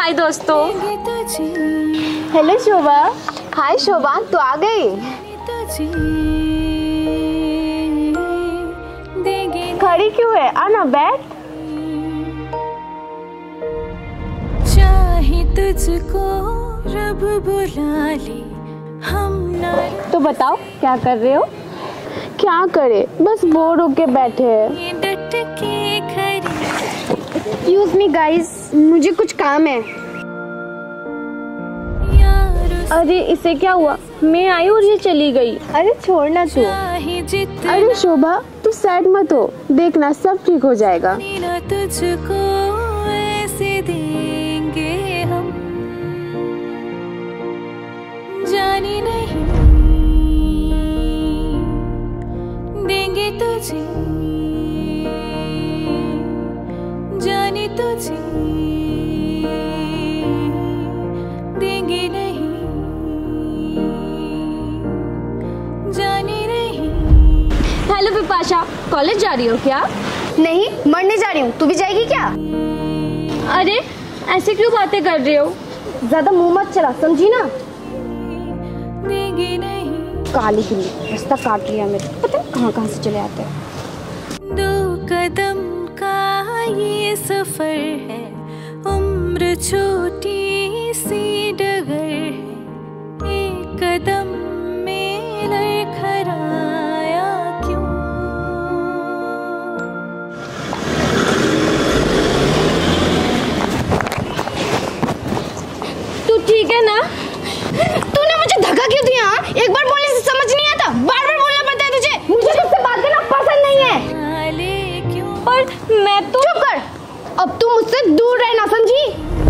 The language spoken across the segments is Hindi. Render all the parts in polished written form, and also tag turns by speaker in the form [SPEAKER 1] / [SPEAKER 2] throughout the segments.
[SPEAKER 1] हाय दोस्तों।
[SPEAKER 2] हेलो शोभा। हाय शोभा, तू आ गई? खड़ी क्यों है? आना बैठ।
[SPEAKER 3] चाहे तुझको रब बुला ले हम ना।
[SPEAKER 2] तो बताओ क्या कर रहे हो? क्या करे, बस बोर होके बैठे हैं।
[SPEAKER 3] डट के खड़ी।
[SPEAKER 2] एक्सक्यूज मी गाइस, मुझे कुछ काम है। अरे इसे क्या हुआ? मैं आई और ये चली गई। अरे छोड़ना तू। अरे शोभा तू सैड मत हो, देखना सब ठीक हो जाएगा।
[SPEAKER 3] तुझको ऐसे देंगे हम, जानी नहीं देंगे तुझे, जानी तुझे देंगे नहीं, जानी नहीं।
[SPEAKER 1] हेलो विपाशा, कॉलेज जा रही हो क्या?
[SPEAKER 2] नहीं, मरने जा रही हूँ। तू भी जाएगी क्या?
[SPEAKER 1] अरे ऐसे क्यों बातें कर रहे हो?
[SPEAKER 2] ज्यादा मुंह मत चला, समझी ना?
[SPEAKER 3] देंगे नहीं।
[SPEAKER 2] काली बिल्ली रास्ता काट लिया मेरे, पता नहीं कहाँ कहाँ से चले आते हैं।
[SPEAKER 3] 2 कदम का ये सफर है, उम्र छोटी सी डगर है, 1 कदम में लड़खड़ाया क्यों?
[SPEAKER 1] तू ठीक है ना?
[SPEAKER 2] तूने मुझे धक्का क्यों दिया? एक बार बोलने से समझ नहीं आता, बार बार बोलना पड़ता है तुझे। मुझे तुझसे बात करना पसंद नहीं है।
[SPEAKER 1] पर मैं तो।
[SPEAKER 2] चुप कर, अब तू मुझसे दूर रहना, समझी?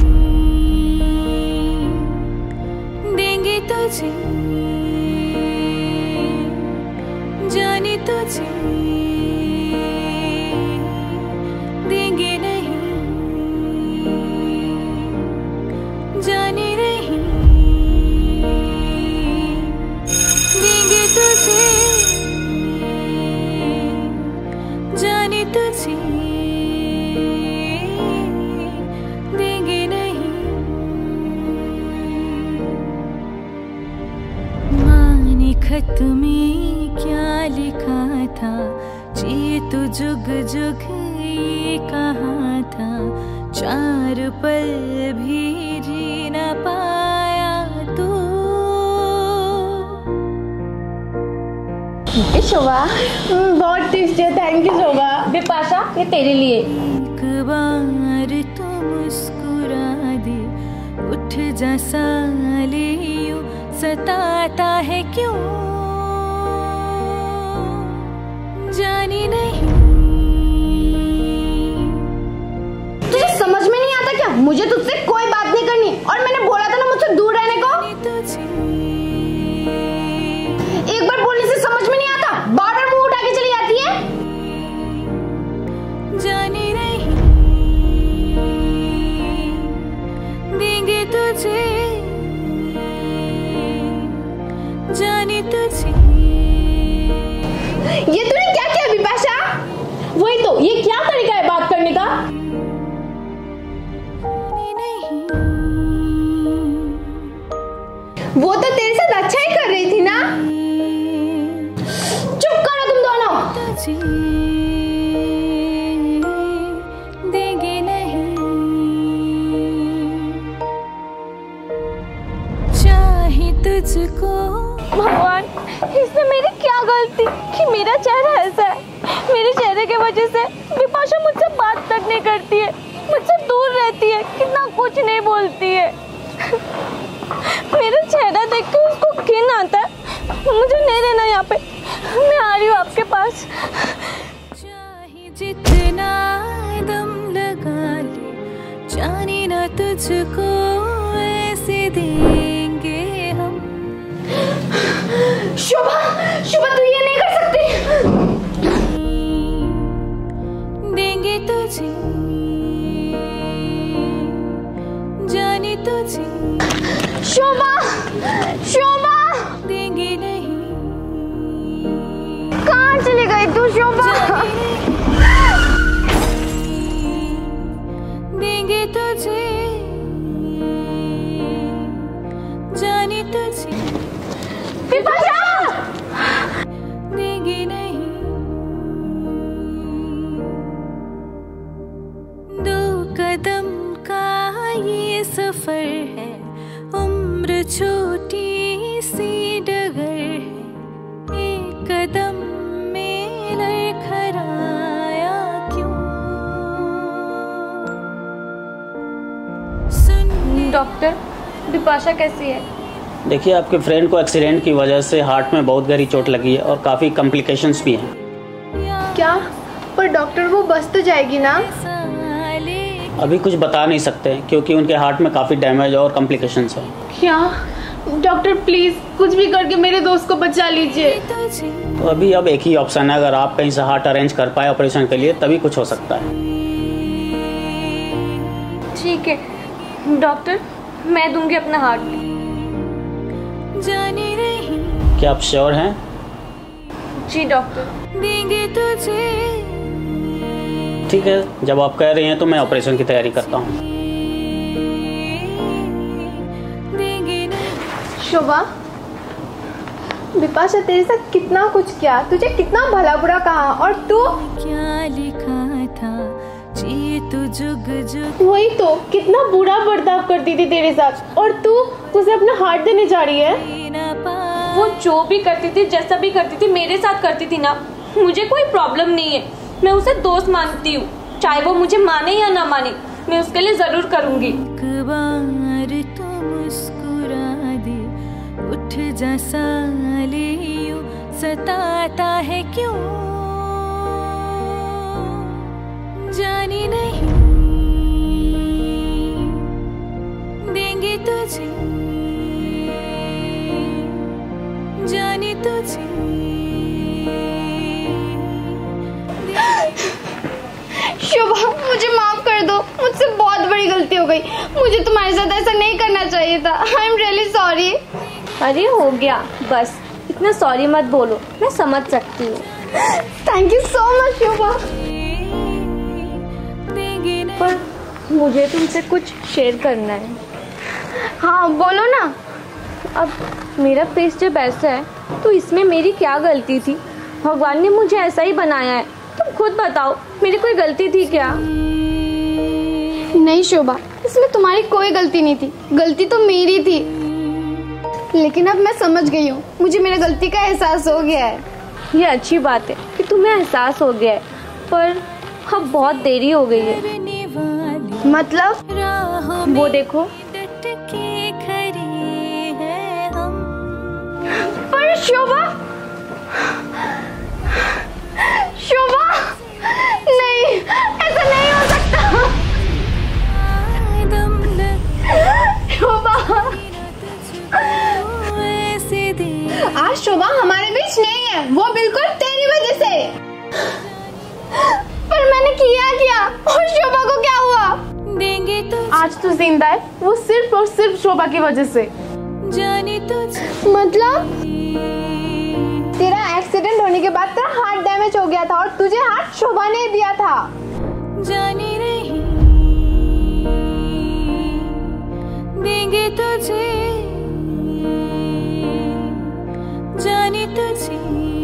[SPEAKER 3] देंगे तुझे, जाने तुझे देंगे नहीं, जाने नहीं देंगे तुझे, जाने तुझे देंगे नहीं। माँ ने खत में क्या लिखा था, जिए तो जुग जुग ये कहा था, 4 पल भी जी न पाया तू।
[SPEAKER 2] शोभा बहुत टेस्टी है, थैंक यू शोभा।
[SPEAKER 1] विपाशा ये तेरे लिए।
[SPEAKER 3] एक बार तो मुस्कुरा दे, उठ जा साले यूं सताता है क्यों? जानी नहीं।
[SPEAKER 2] तुझे समझ में नहीं आता क्या? मुझे तुझसे कोई बात नहीं करनी, और मैंने बोला था ना मुझसे दूर रहने को। एक बार बोलने से समझ में नहीं आता, बार बार मुंह उठा के चली जाती है।
[SPEAKER 3] जाने नहीं देंगे तुझे, जाने तुझे।
[SPEAKER 2] ये तूने क्या किया विपाशा?
[SPEAKER 1] वही तो, ये क्या तरीका है बात करने का?
[SPEAKER 2] वो तो तेरे साथ अच्छा ही कर रही थी ना? चुप करो तुम दोनों।
[SPEAKER 3] देंगे नहीं, चाहे तुझको।
[SPEAKER 1] भगवान, इसमें मेरी क्या गलती कि मेरा चेहरा ऐसा है? मेरे चेहरे की वजह से विपाशा मुझसे बात तक नहीं करती है, मुझसे दूर रहती है, कितना कुछ नहीं बोलती है। मेरा चेहरा देख के उसको घिन आता है। मुझे नहीं रहना यहाँ पे, मैं आ रही हूँ आपके पास।
[SPEAKER 3] चाहे जितना दम लगा ले, जाने ना तुझको ऐसे देंगे हम।
[SPEAKER 2] शोभा, शोभा तू ये नहीं कर सकती।
[SPEAKER 3] देंगे तुझे, जाने तुझे।
[SPEAKER 2] शोभा, शोभा
[SPEAKER 3] देंगे नहीं।
[SPEAKER 2] कहाँ चली गई तू शोभा?
[SPEAKER 3] देंगे तुझे, तुझे
[SPEAKER 2] बिपाशा!
[SPEAKER 3] देंगे नहीं। दो कदम का ये सफर है, उम्र छोटी सी डगर है, एक कदम में लड़खड़ाया क्यों। सुन
[SPEAKER 1] डॉक्टर, बिपाशा कैसी है?
[SPEAKER 4] देखिए, आपके फ्रेंड को एक्सीडेंट की वजह से हार्ट में बहुत गहरी चोट लगी है और काफ़ी कॉम्प्लिकेशंस भी हैं।
[SPEAKER 2] क्या? पर डॉक्टर वो बच तो जाएगी ना?
[SPEAKER 4] अभी कुछ बता नहीं सकते क्योंकि उनके हार्ट में काफ़ी डैमेज और कॉम्प्लिकेशंस है।
[SPEAKER 2] क्या? डॉक्टर प्लीज कुछ भी करके मेरे दोस्त को बचा लीजिए।
[SPEAKER 4] तो अभी अब एक ही ऑप्शन है, अगर आप कहीं से हार्ट अरेंज कर पाए ऑपरेशन के लिए तभी कुछ हो सकता है।
[SPEAKER 1] ठीक है डॉक्टर, मैं दूंगी अपना हार्ट।
[SPEAKER 3] जाने नहीं।
[SPEAKER 4] क्या आप श्योर हैं?
[SPEAKER 1] जी डॉक्टर।
[SPEAKER 3] देंगे तुझे।
[SPEAKER 4] ठीक है, जब आप कह रही हैं तो मैं ऑपरेशन की तैयारी करता हूँ।
[SPEAKER 2] शोभा, बिपाशा तेरे साथ कितना कुछ किया, तुझे कितना भला बुरा कहा, और तू
[SPEAKER 3] क्या लिखा था, जिए तू जुग जुग।
[SPEAKER 2] वही तो कितना बुरा बर्ताव करती थी तेरे साथ, और तू उसे अपना हार्ट देने जा रही है।
[SPEAKER 1] वो जो भी करती थी, जैसा भी करती थी, मेरे साथ करती थी ना, मुझे कोई प्रॉब्लम नहीं है। मैं उसे दोस्त मानती हूँ, चाहे वो मुझे माने या ना माने, मैं उसके लिए जरूर करूँगी।
[SPEAKER 3] एक बार तो मुस्कुरा दे, उठ जा साले, यूं सताता है क्यों। जाने नहीं। देंगे तुझे, जाने तुझे।
[SPEAKER 2] शोभा, मुझे माफ कर दो, मुझसे बहुत बड़ी गलती हो गई, मुझे तुम्हारे साथ ऐसा नहीं करना चाहिए था। I am really sorry.
[SPEAKER 1] अरे हो गया, बस इतना सॉरी मत बोलो, मैं समझ सकती हूँ।
[SPEAKER 2] Thank you so much Shobha.
[SPEAKER 1] पर मुझे तुमसे कुछ शेयर करना है।
[SPEAKER 2] हाँ बोलो ना।
[SPEAKER 1] अब मेरा फेस जब ऐसा है तो इसमें मेरी क्या गलती थी? भगवान ने मुझे ऐसा ही बनाया है, तुम खुद बताओ, मेरी कोई गलती थी क्या?
[SPEAKER 2] नहीं शोभा, इसमें तुम्हारी कोई गलती नहीं थी, गलती तो मेरी थी। लेकिन अब मैं समझ गई हूँ, मुझे मेरी गलती का एहसास हो गया है।
[SPEAKER 1] ये अच्छी बात है कि तुम्हें एहसास हो गया है, पर अब बहुत देरी हो गई है।
[SPEAKER 2] मतलब?
[SPEAKER 1] वो देखो।
[SPEAKER 2] पर शोभा, शोभा, नहीं, ऐसा नहीं हो सकता। शोभा, आज शोभा हमारे बीच नहीं है, वो बिल्कुल तेरी वजह से। पर मैंने किया क्या, और शोभा को क्या हुआ?
[SPEAKER 3] देंगे तो
[SPEAKER 2] आज तो जिंदा है, वो सिर्फ और सिर्फ शोभा की वजह से।
[SPEAKER 3] जाने तुझे।
[SPEAKER 2] मतलब तेरा एक्सीडेंट होने के बाद तेरा हार्ट डैमेज हो गया था, और तुझे हार्ट शोभा ने दिया था।
[SPEAKER 3] जाने नहीं। देंगे तुझे, जाने तुझे।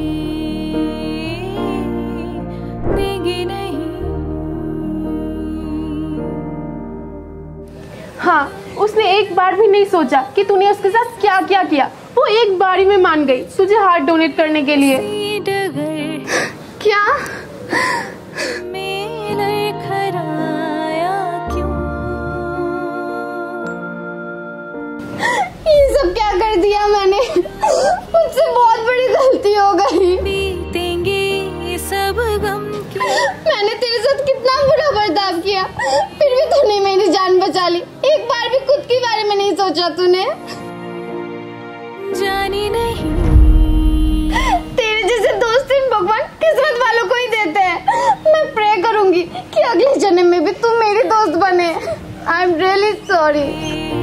[SPEAKER 3] देंगे नहीं।
[SPEAKER 2] हाँ, उसने एक बार भी नहीं सोचा कि तूने उसके साथ क्या क्या किया। वो एक बार ही में मान गई तुझे हार्ट डोनेट करने के लिए। क्या? ये सब क्या कर दिया मैंने? मुझसे बहुत बड़ी गलती हो गई।
[SPEAKER 3] बीतेंगे सब गम के।
[SPEAKER 2] मैंने तेरे साथ कितना बुरा बर्ताव किया, फिर भी तूने मेरी जान बचा ली। एक बार भी खुद के बारे में नहीं सोचा तूने।
[SPEAKER 3] जाने नहीं।
[SPEAKER 2] तेरे जैसे दोस्त भगवान किस्मत वालों को ही देते हैं। मैं प्रे करूंगी कि अगले जन्म में भी तू मेरी दोस्त बने। I am really sorry.